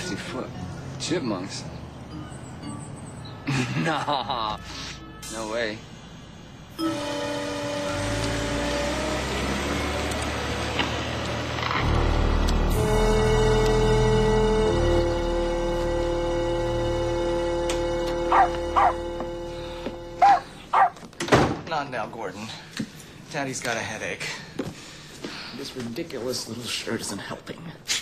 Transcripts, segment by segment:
50-foot chipmunks? Nah, no way. Not now, Gordon. Daddy's got a headache. This ridiculous little shirt isn't helping.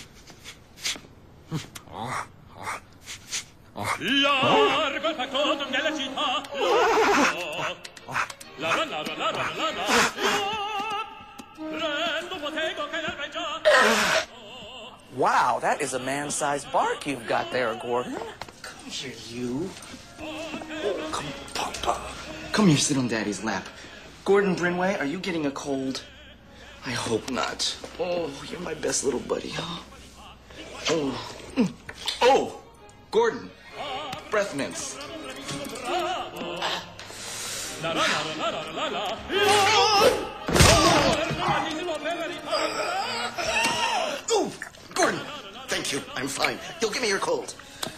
Wow, that is a man-sized bark you've got there, Gordon. Come here, you. Oh, come, Papa. Come here, sit on Daddy's lap. Gordon Brinway, are you getting a cold? I hope not. Oh, you're my best little buddy, huh? Oh. Oh! Gordon! Breath mints. Oh! Gordon! Thank you. I'm fine. You'll give me your cold.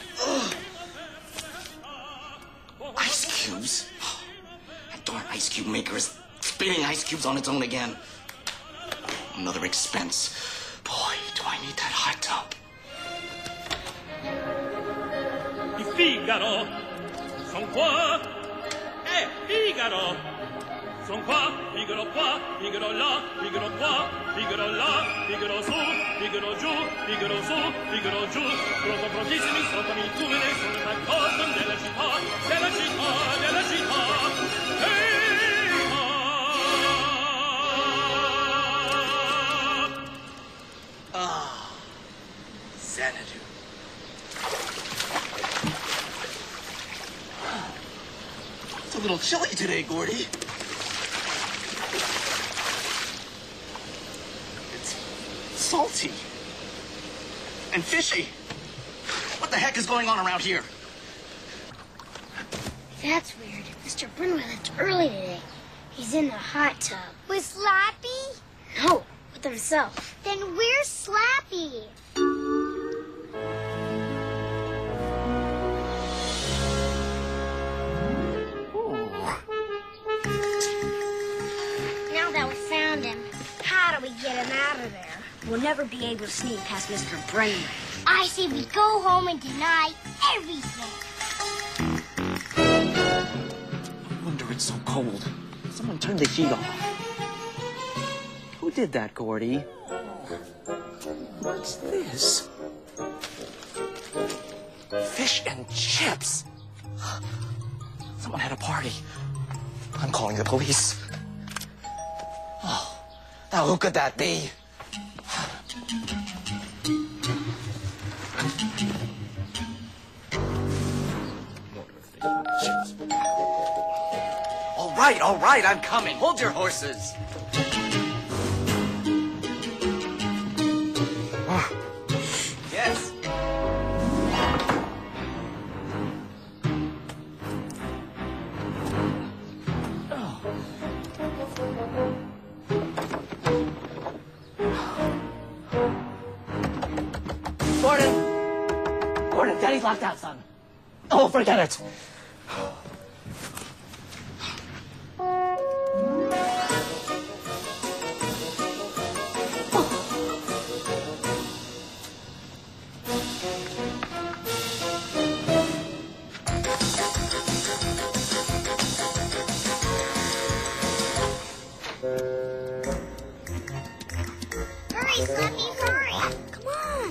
Ice cubes? That darn ice cube maker is spitting ice cubes on its own again. Another expense. Boy, do I need that hot tub. Figaro, son qua, Figaro, son qua, Figaro qua, Figaro là, Figaro qua, Figaro là, Figaro su, Figaro giù, Figaro su, Figaro giù, pronto prontissimi sotto mitudine, sono d'accordo della città, della città, della città. Ah, Xanadu. It's a little chilly today, Gordy. It's salty and fishy. What the heck is going on around here? That's weird. Mr. Brinway left early today. He's in the hot tub. With Slappy? No, with himself. Then where's Slappy? Now that we found him, how do we get him out of there? We'll never be able to sneak past Mr. Brinway. I say we go home and deny everything. No wonder it's so cold. Someone turned the heat off. Who did that, Gordy? What's this? Fish and chips. Someone had a party. I'm calling the police. Oh, now who could that be? All right, I'm coming. Hold your horses. Yes. Gordon, Daddy's locked out, son. Oh, forget it. Hurry, Slappy, hurry! Come on!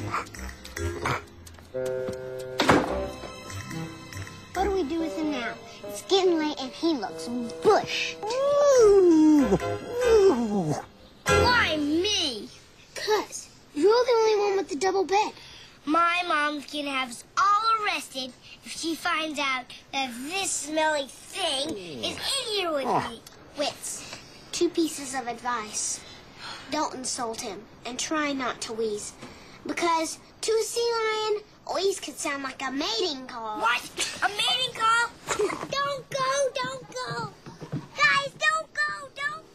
What do we do with him now? It's getting late and he looks bushed. Why me? 'Cause you're the only one with the double bed. My mom's gonna have us all arrested if she finds out that this smelly thing is in here with me. Wits, 2 pieces of advice. Don't insult him and try not to wheeze. Because to a sea lion, wheeze could sound like a mating call. What? A mating call? Don't go, don't go. Guys, don't go, don't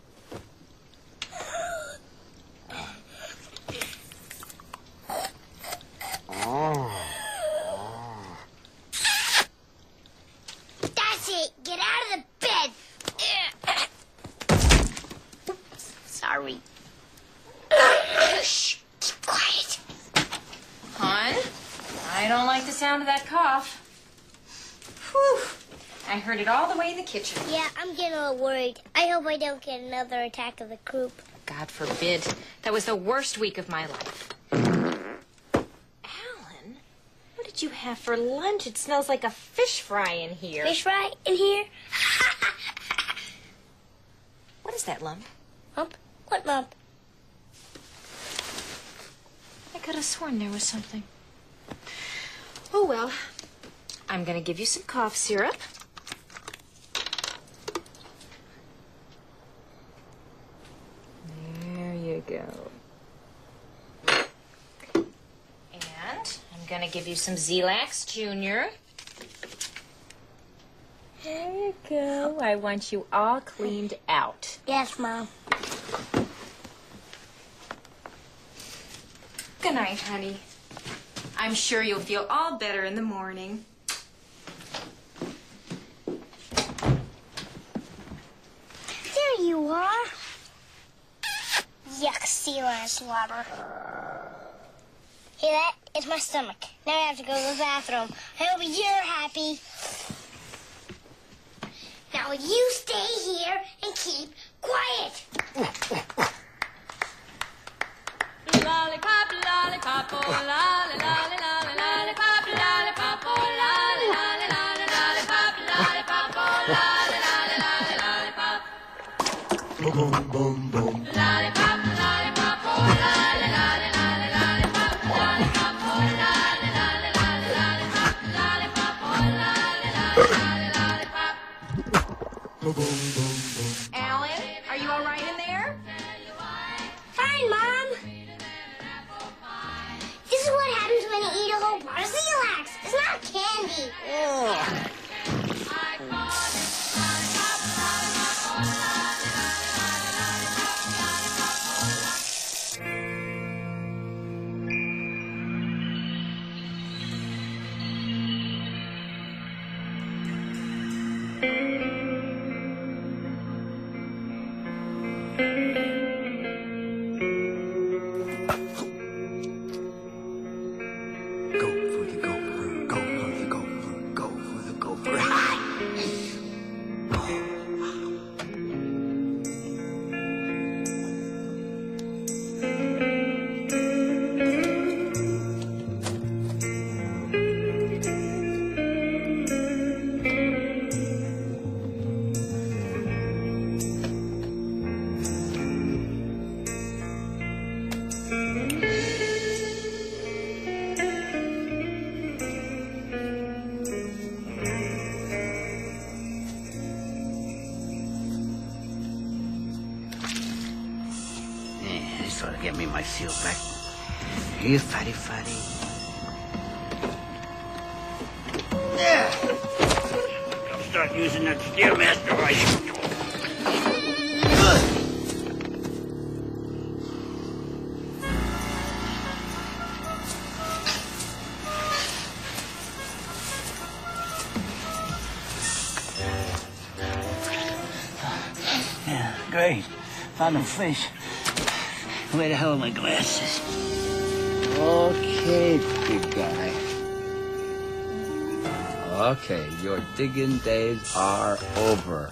go. I don't like the sound of that cough. Whew. I heard it all the way in the kitchen. Yeah, I'm getting a little worried. I hope I don't get another attack of the croup. God forbid. That was the worst week of my life. Alan, what did you have for lunch? It smells like a fish fry in here. Fish fry in here? What is that, lump? Lump? What lump? I could have sworn there was something. Oh, well. I'm going to give you some cough syrup. There you go. And I'm going to give you some Zelax Jr. There you go. I want you all cleaned out. Yes, Mom. Good night, honey. I'm sure you'll feel all better in the morning. There you are. Yuck, sea lion slobber. Hear that? It's my stomach. Now I have to go to the bathroom. I hope you're happy. Now you stay here and keep quiet. Lollipop, lollipop, oh, lolly, lolly, lolly, lollipop, lollipop, oh, lolly, lolly, lolly, lollipop, lollipop, oh, lolly, lolly, lolly, lollipop. Boom, boom, boom. Lollipop, lollipop, oh, lolly, lolly, lolly, lollipop, lollipop, oh, lolly, lolly, lolly, lollipop, lollipop, oh, lolly, lolly, lolly, lollipop. Alan, are you all right in there? Fine, Mom. This is what happens when you eat a whole bar of Zelax. It's not candy. Go for the gopher, go for the gopher, go for the gopher. This ought to get me my seal back. Here, fatty, fatty. Yeah. I'll start using that Stairmaster rifle. Good. Yeah, great. Found a fish. Where the hell are my glasses? Okay, big guy. Okay, your digging days are over.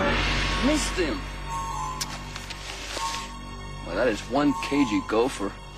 Missed him. Well, that is one cagey gopher.